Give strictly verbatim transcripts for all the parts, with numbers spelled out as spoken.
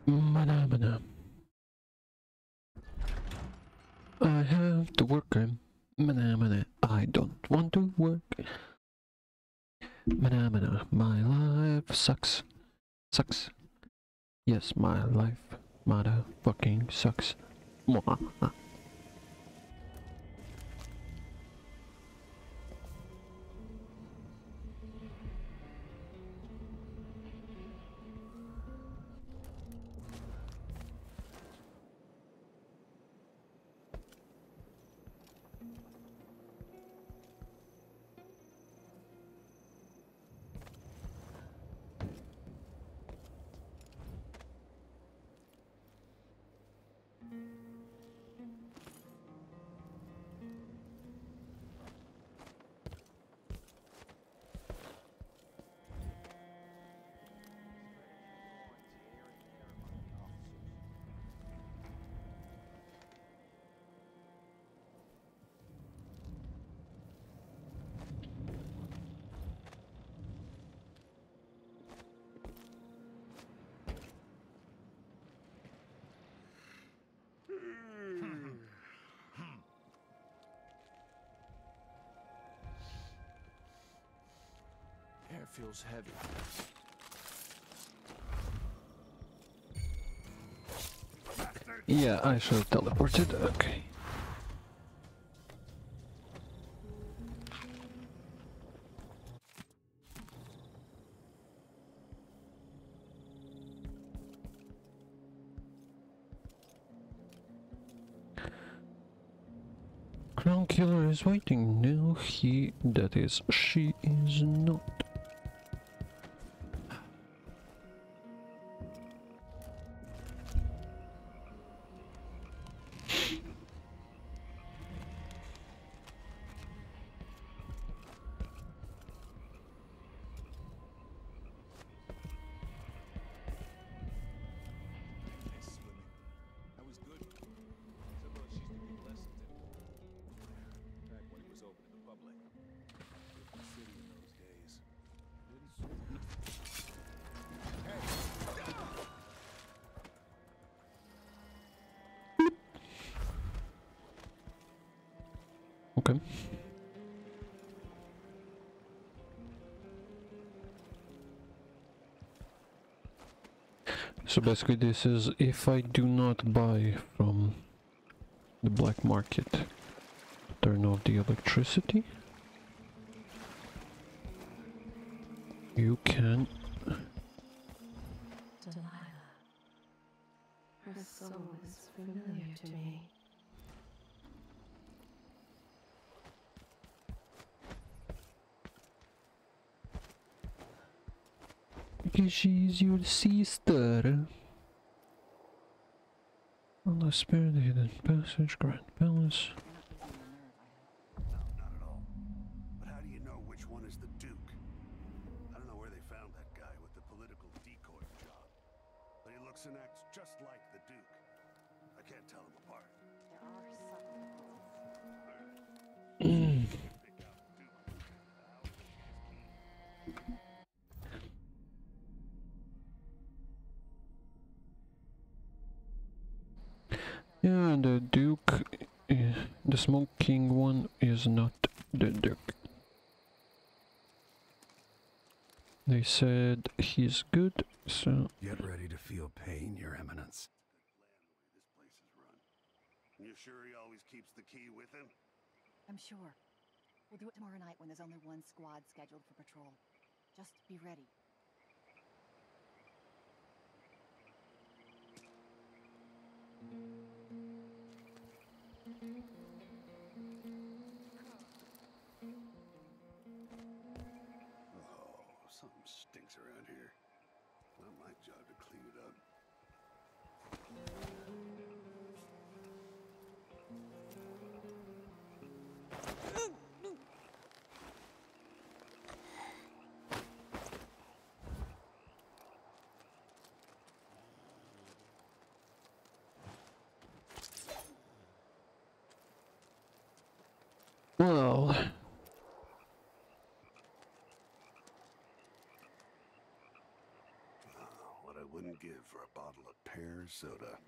Mana, mana. I have to work. Mana, mana. I don't want to work. Mana, mana. My life sucks. Sucks. Yes, my life. Mother fucking sucks. Mwah. Air feels heavy. Yeah, I should have teleported. Okay. Crown Killer is waiting. No, he, that is, she is not. Okay. So basically this is if I do not buy from the black market, turn off the electricity, you can... Delilah. Her soul is familiar to me. Because she's your sister. On the spirit hidden passage, Grand Palace. No, not at all. But how do you know which one is the Duke? I don't know where they found that guy with the political decoy job. But he looks and acts just like the Duke. I can't tell them apart. There are subtle Mm. Pick out the Duke. How? Yeah, the Duke, uh, the smoking one is not the Duke. They said he's good, so... Get ready to feel pain, Your Eminence. This place is run. You sure he always keeps the key with him? I'm sure. We'll do it tomorrow night when there's only one squad scheduled for patrol. Just be ready. Oh, something stinks around here. Not my job to clean it up. Well... What a wouldn't give for a bottle of pear soda.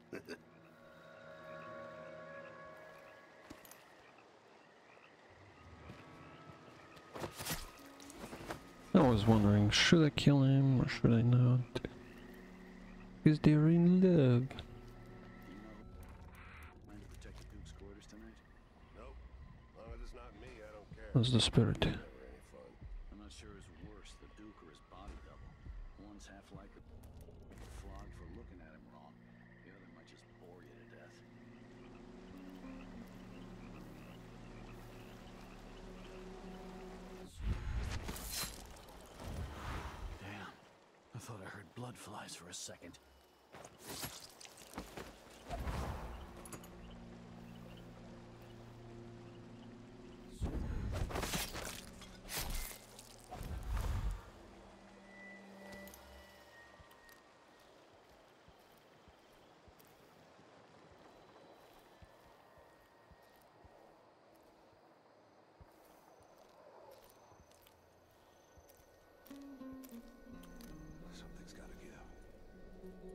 I was wondering, should I kill him or should I not? Because they're in love. Plan to protect the Duke's quarters tonight? Nope. As long as it's not me, I don't care. That's the spirit. Never any fun. I'm not sure who's worse, the Duke or his body double. One's half like a flog for looking at him wrong. The other might just bore you to death. Damn. I thought I heard blood flies for a second. Something's gotta give.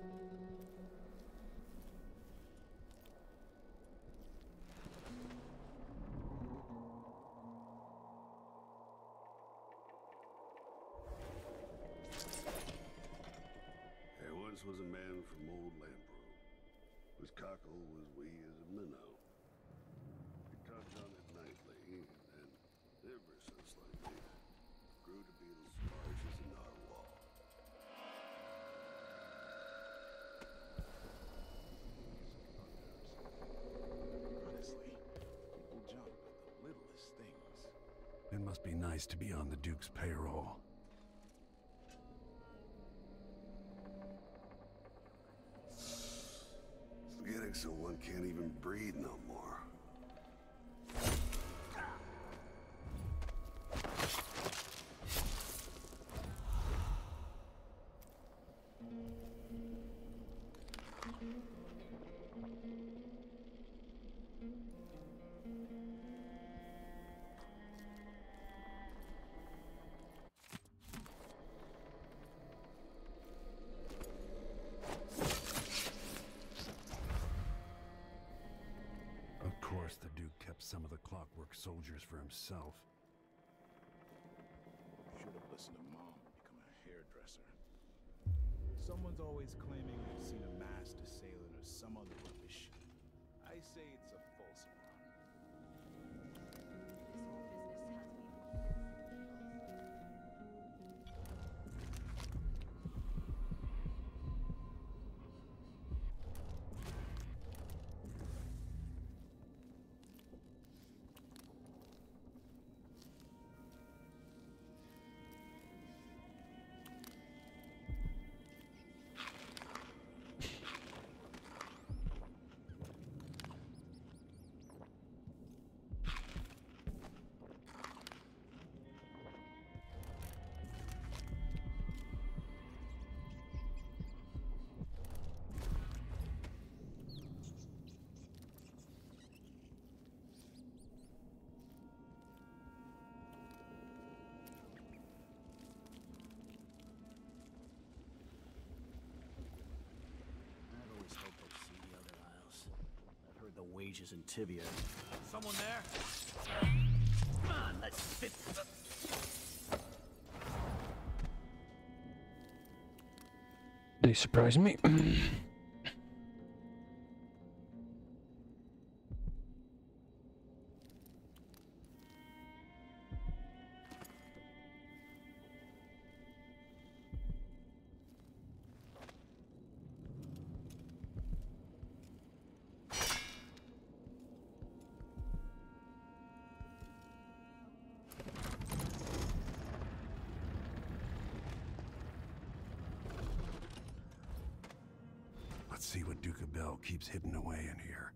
There once was a man from old Lampro, whose cockle was wee as a minnow. He tugged on it nightly, and ever so slightly, grew to be as large as a narwhal. Honestly, people jump at the littlest things. It must be nice to be on the Duke's payroll. It's getting so one can't even breathe no more. Of course, the Duke kept some of the clockwork soldiers for himself. Should have listened to Mom and become a hairdresser. Someone's always claiming they've seen a masked assailant or some other rubbish. I say it's a false alarm. This whole business has me. I've always hoped I'd see the other aisles. I've heard the wages in Tibia. Someone there? Come on, let's fit. They surprise me. Let's see what Duke of Bell keeps hidden away in here.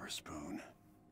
a spoon.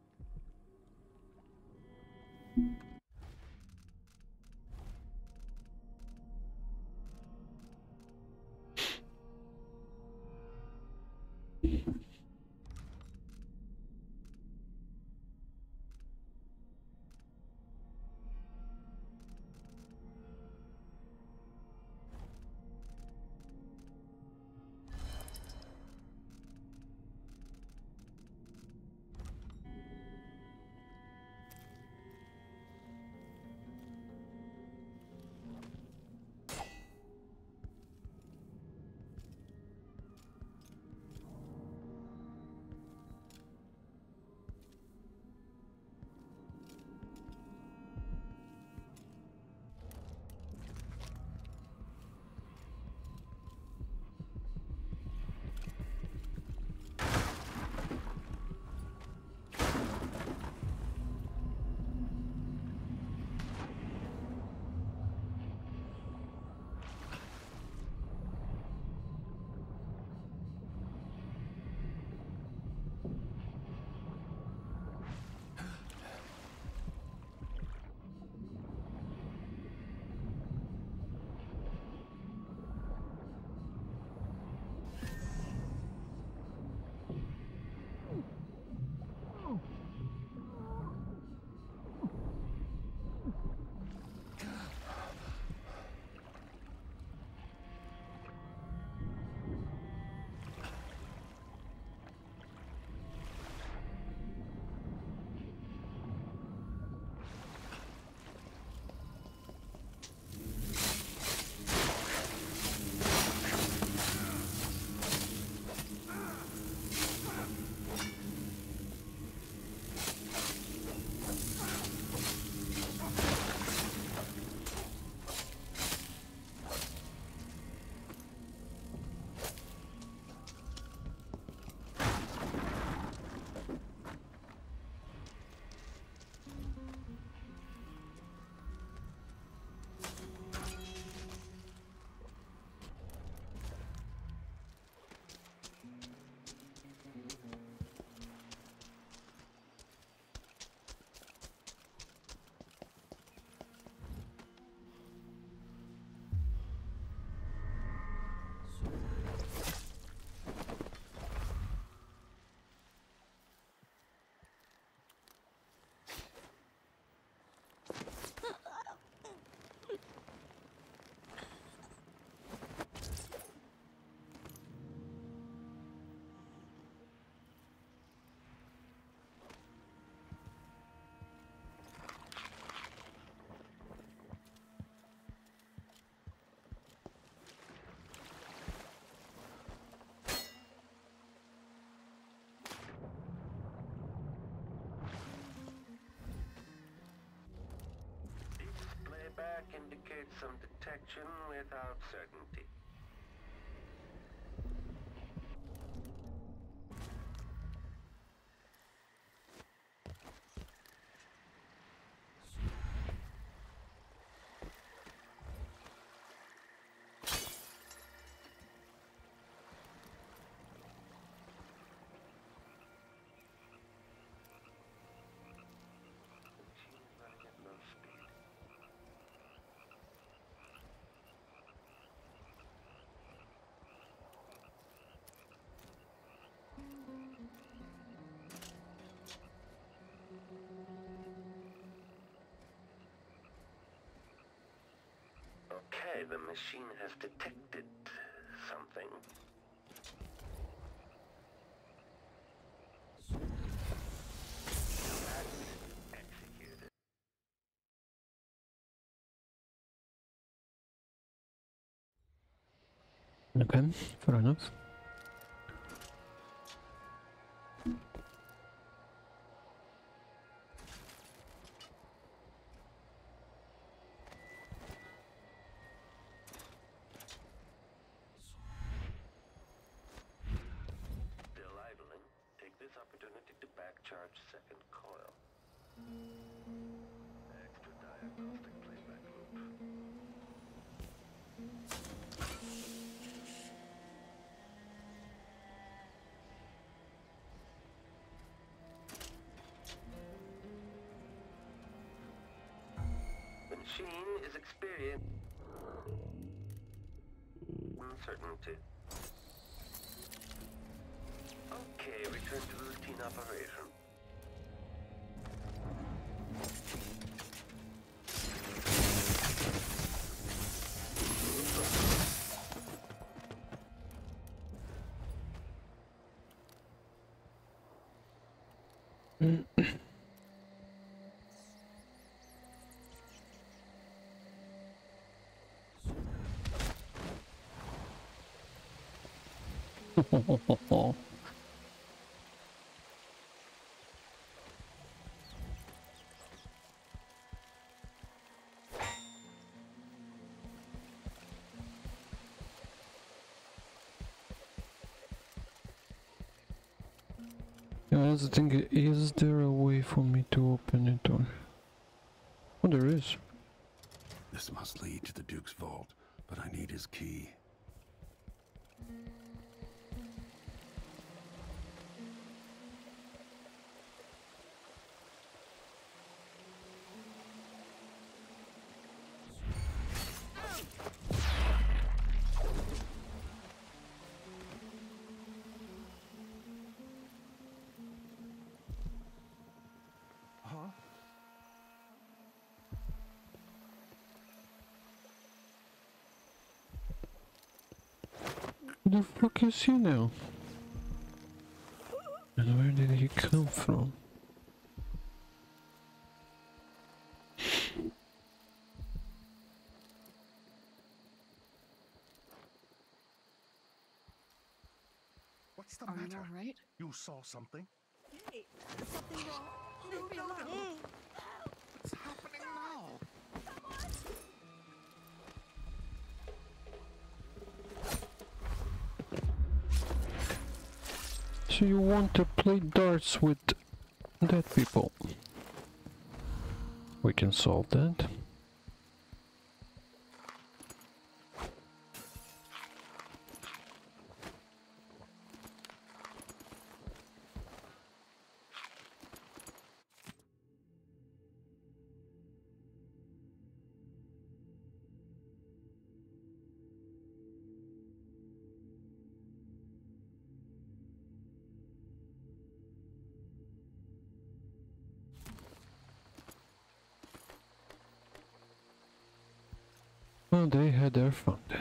Playback indicates some detection without certainty. Machine running at low speed. Okay, the machine has detected something. Executed. Okay, fair enough. Still idling. Take this opportunity to back-charge second coil. Extra diagnostic playback loop. machine is experiencing uncertainty. Okay, return to routine operation. Yeah, that's the thing. Is there a way for me to open it or? Oh, there is. This must lead to the Duke's vault, but I need his key. Huh? Who the fuck is he now? And where did he come from? What's the Are you matter? all right? You saw something? Hey, is something wrong? Leave me alone. What's happening now? So you want to play darts with dead people? We can solve that. Well, they had their fun then.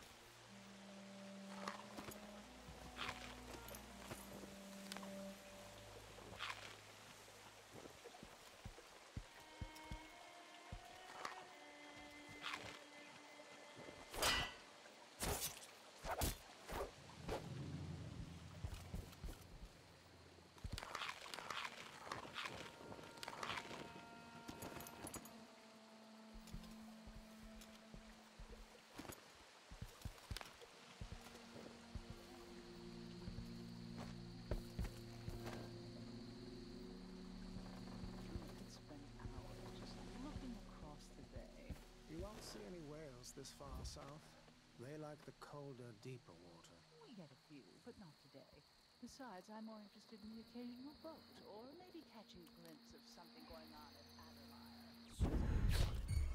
Could spend hours just looking across the bay. You won't see any whales this far south. They like the colder, deeper water. We get a few, but not today. Besides, I'm more interested in the occasional boat, or maybe catching a glimpse of something going on at Addermire.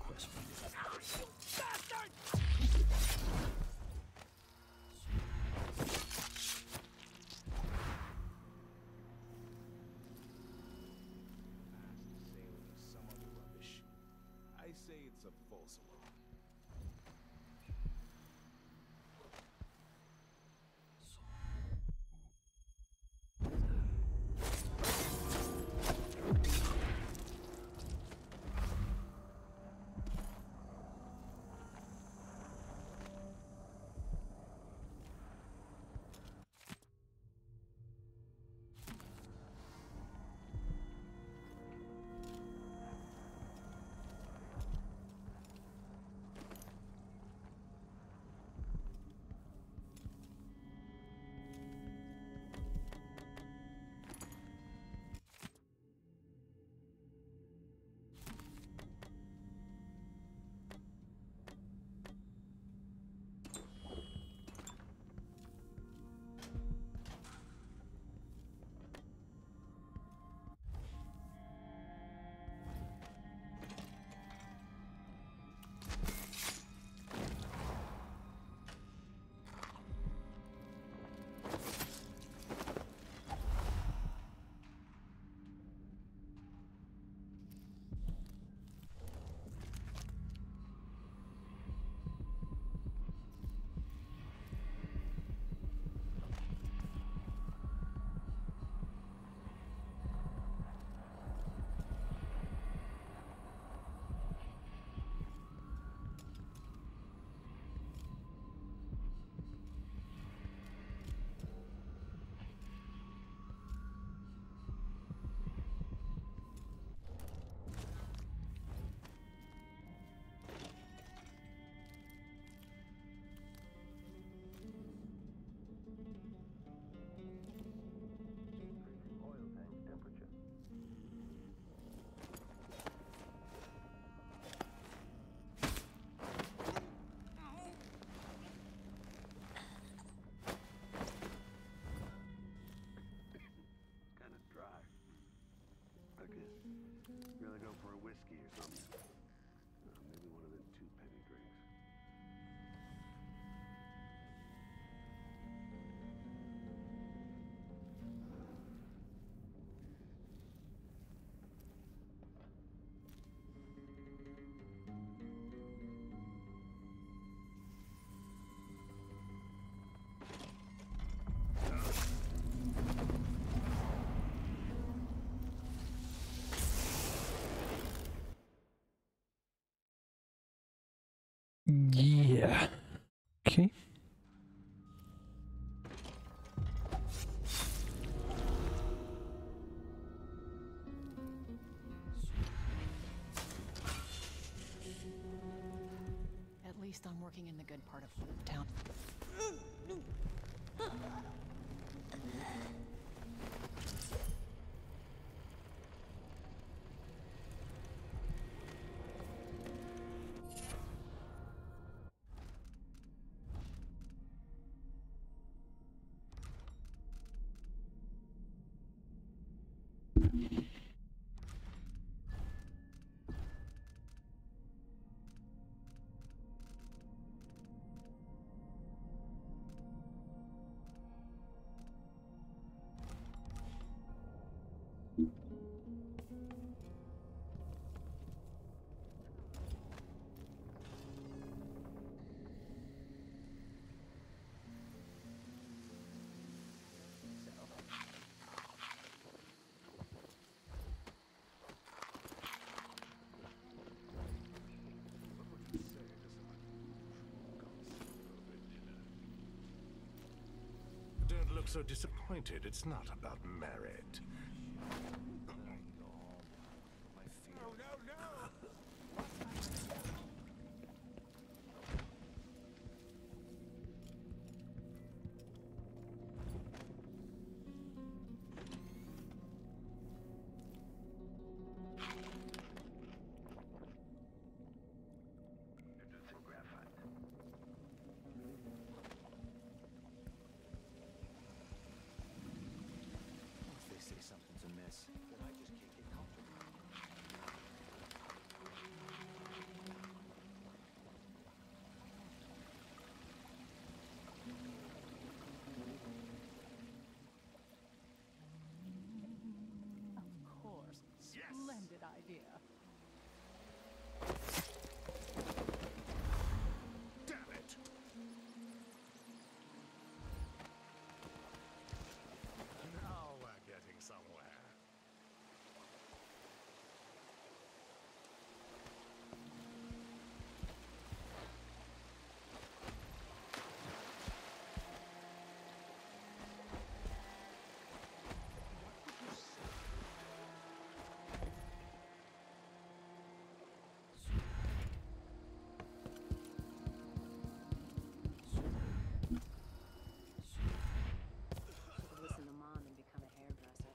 Past sailing or some other rubbish. I say it's a false alarm. for a whiskey or something. Uh, maybe one of them two penny drinks. Yeah. Okay. At least I'm working in the good part of town. Don't look so disappointed. It's not about merit. No, no, no! Introducing graphite. If they say something's amiss, then I just can't get comfortable. Of course. Splendid idea. Damn it! Now we're getting somewhere. Should listen to Mom and become a hairdresser.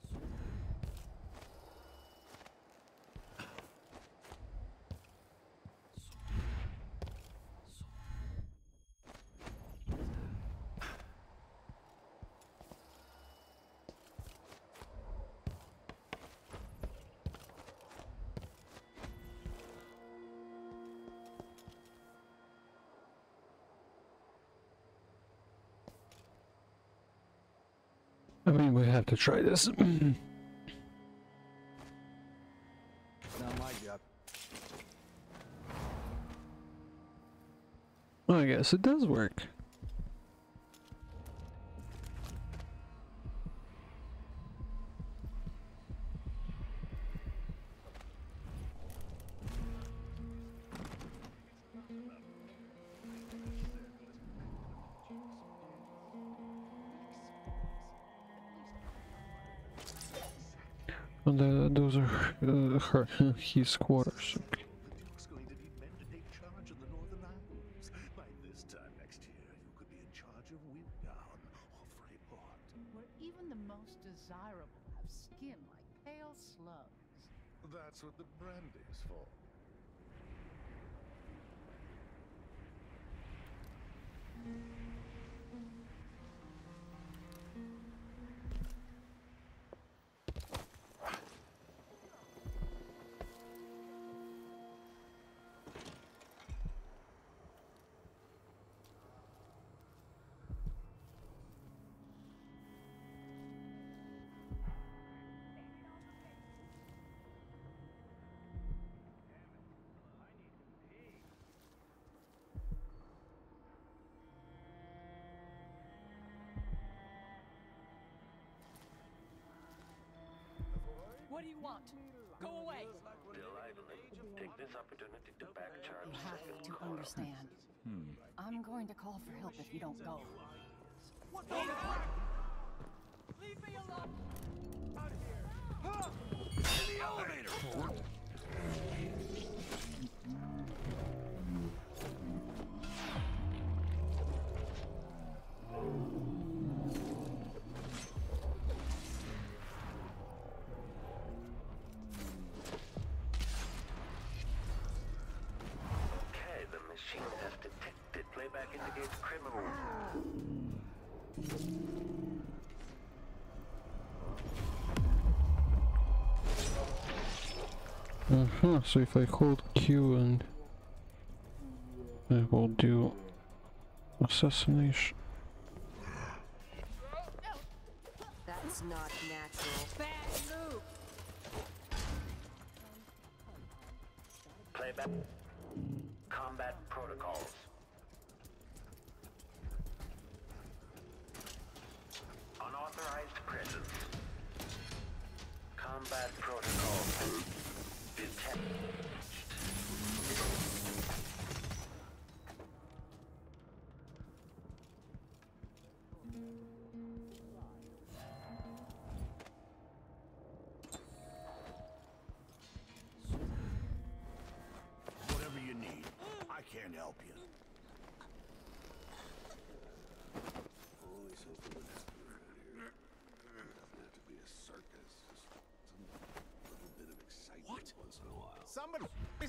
I mean, we have to try this. Not my job. Well, I guess it does work. Well, the, those are uh, her, his quarters. Okay. The Duke's going to need men to take charge in the Northern Isles. By this time next year, you could be in charge of Winddown or Freyport. Where even the most desirable have skin like pale slugs. That's what the brandy's for. What do you want? Go away. Bill Evelyn, take this opportunity to back charge You have second to car. understand. I'm going to call for help if you don't go. What the Leave me alone! Out of here! In the elevator! Okay, the machine has detected. Playback indicates criminal. Uh-huh, so if I hold Q and I will do assassination. That's not natural. Bad move! Playback. Combat protocols. Unauthorized presence. Combat protocols. Detect. Whatever you need, I can't help you. Only something would happen around here. It doesn't have to be a circus. Just some little bit of excitement What? once in a while. Somebody.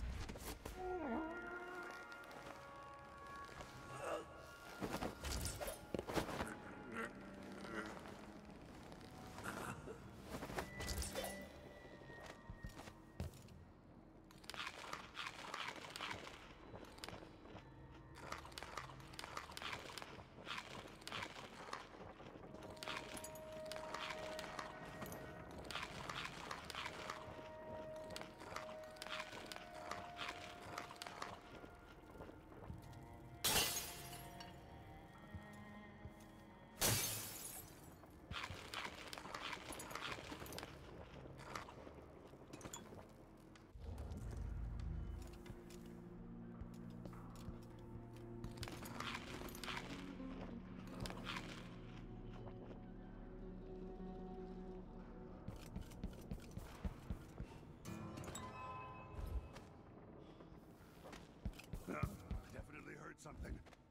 Uh, definitely heard something.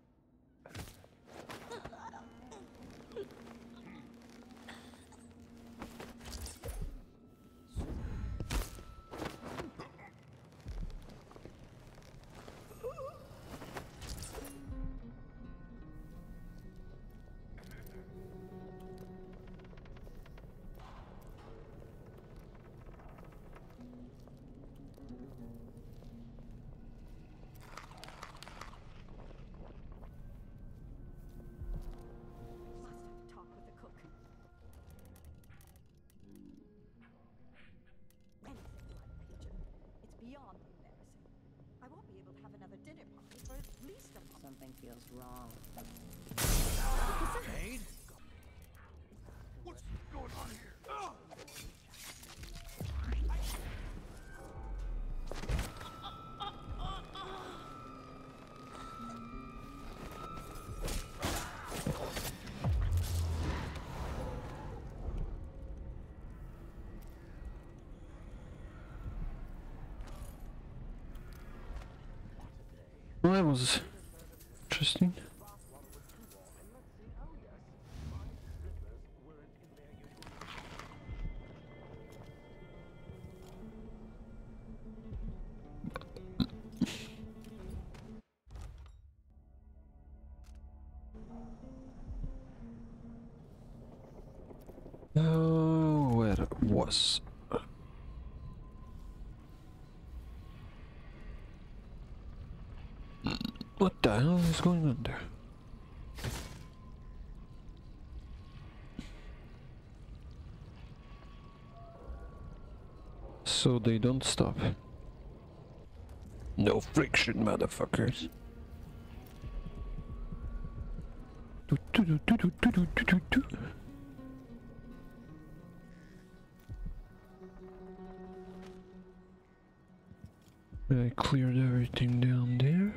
Must talk with the cook. Anything like pigeon. It's beyond embarrassing. I won't be able to have another dinner party for at least a month. Something feels wrong. Paid? What's going on here? Ugh! Well, that was interesting. Oh, where it was. What the hell is going on there? So they don't stop. No friction, motherfuckers. Do, do, do, do, do, do, do, do, do. I cleared everything down there.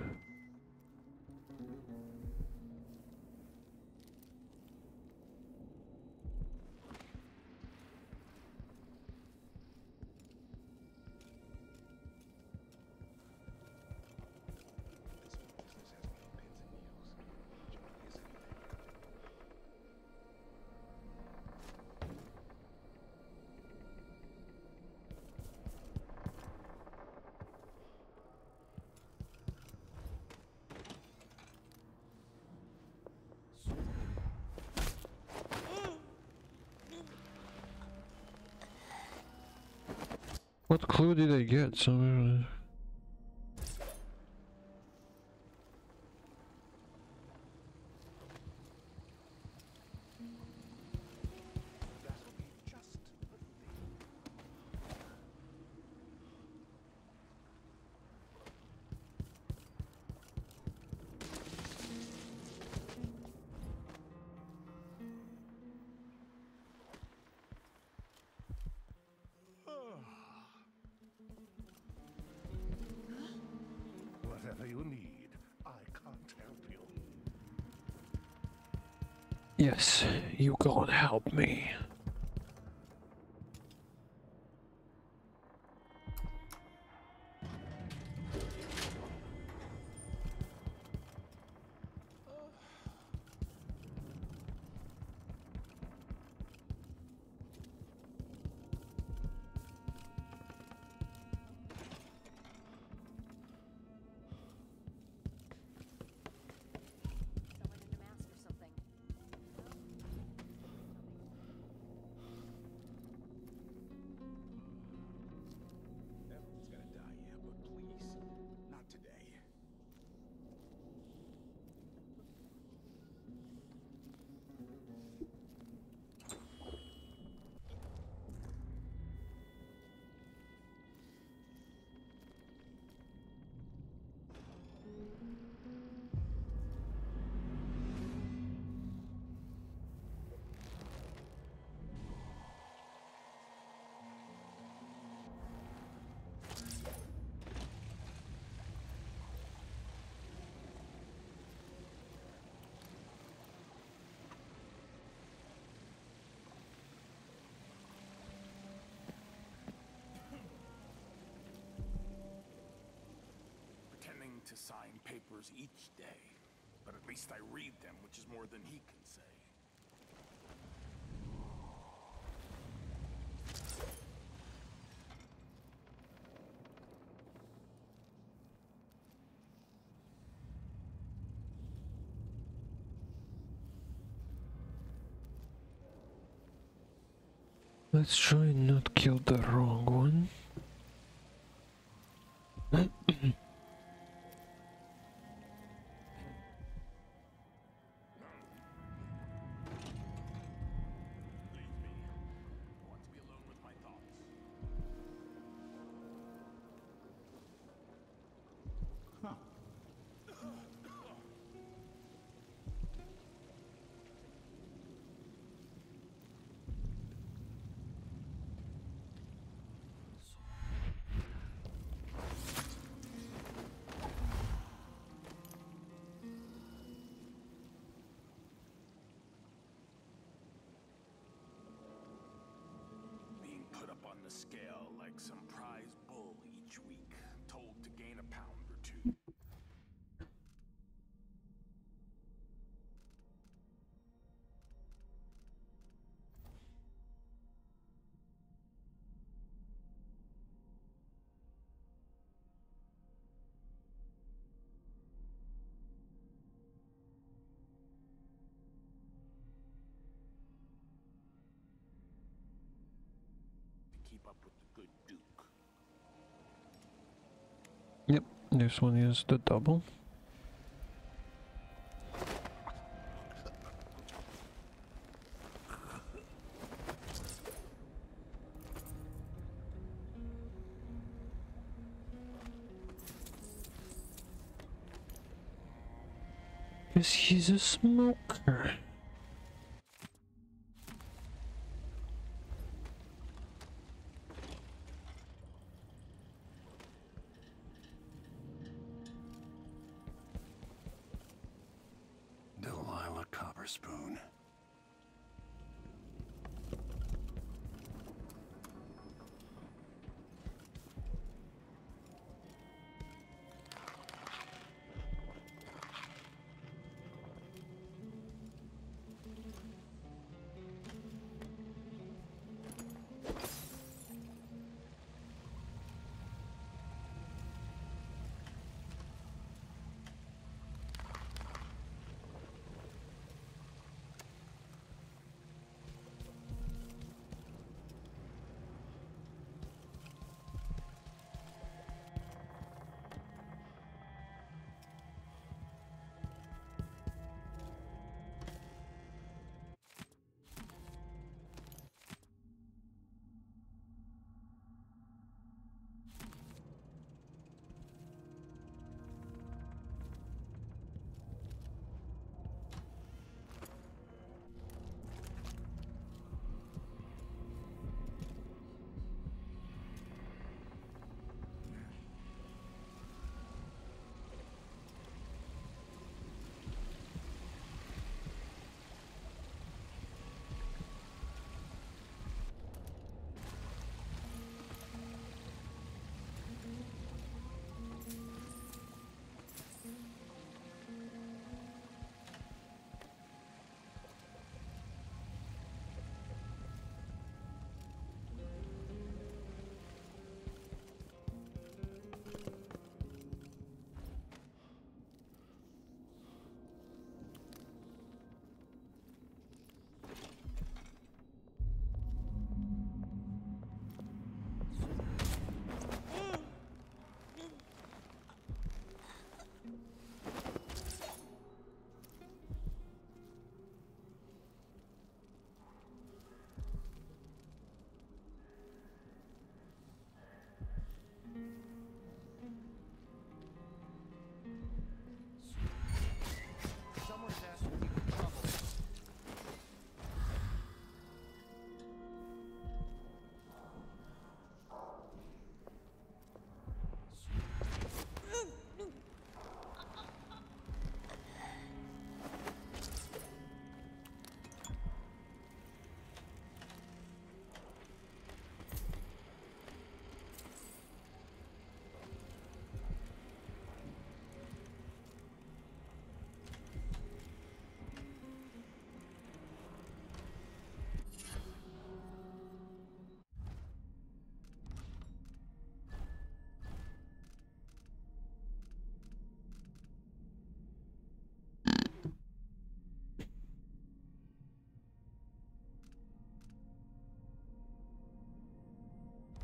What clue did I get? Somewhere. Whatever you need, I can't help you. Yes, you gonna help me. Everyone's gonna die, yeah, but please, not today. Pretending to sign papers each day, but at least I read them, which is more than he can say. Let's try and not kill the wrong one. Being put up on the scale like some prize bull each week, told to gain a pound or two. To keep up with the good Duke. Yep, this one is the double. Because he's a smoker.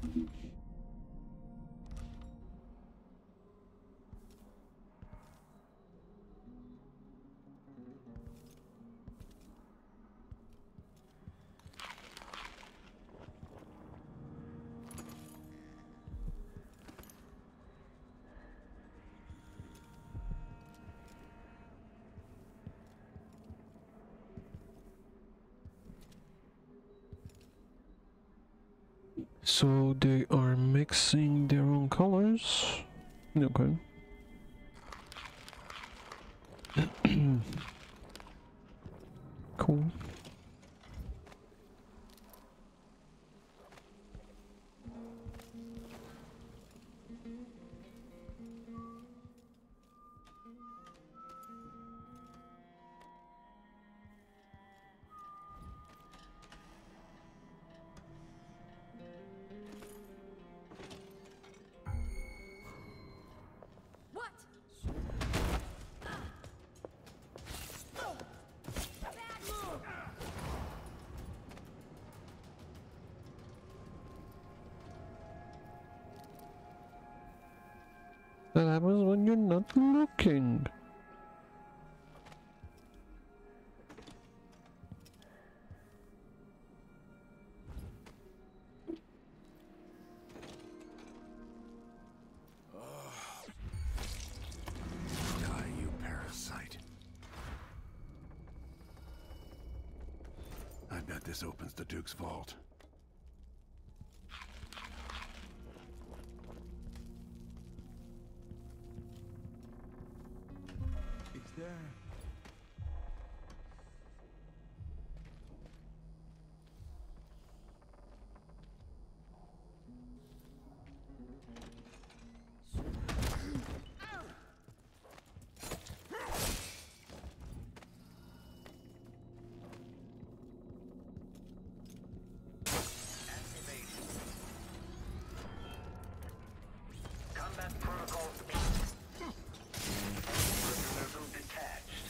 So they are mixing their own colors. Okay. Cool. What? Bad move. That happens when you're not looking. Die, you parasite. I bet this opens the Duke's vault. Is there... Combat protocol mechanism detached.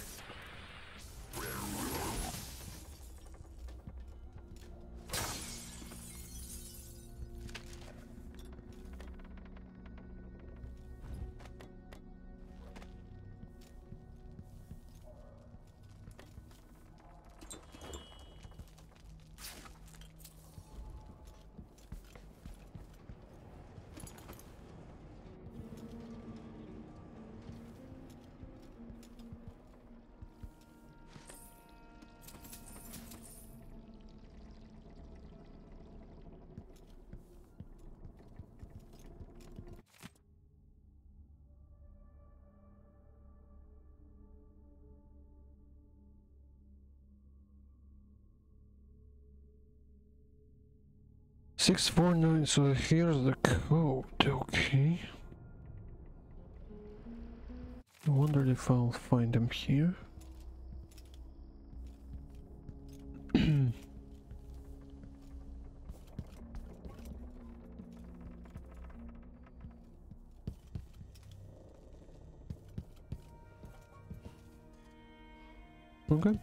six four nine, so here's the code, okay. I wonder if I'll find them here. Okay.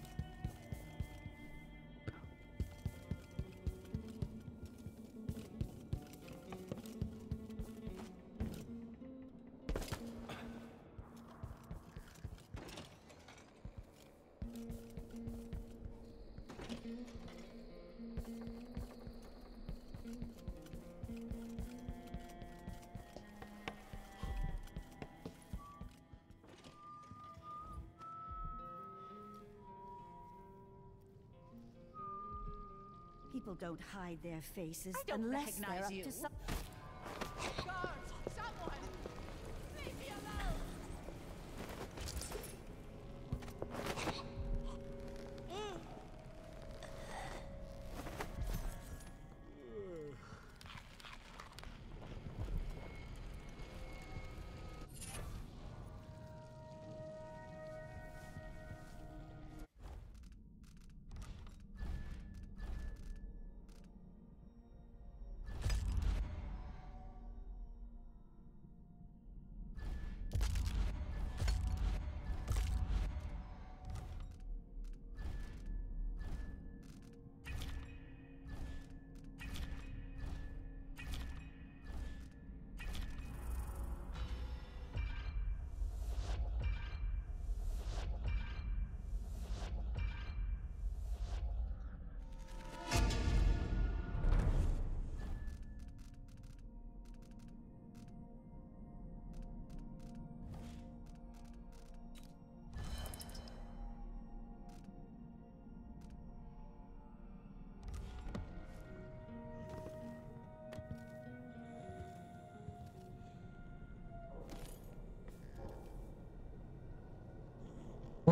People don't hide their faces I don't unless they're recognize up you. to some. Guards! Someone! Leave me alone!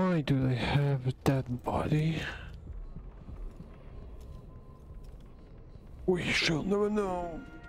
Why do they have a dead body? We shall never know.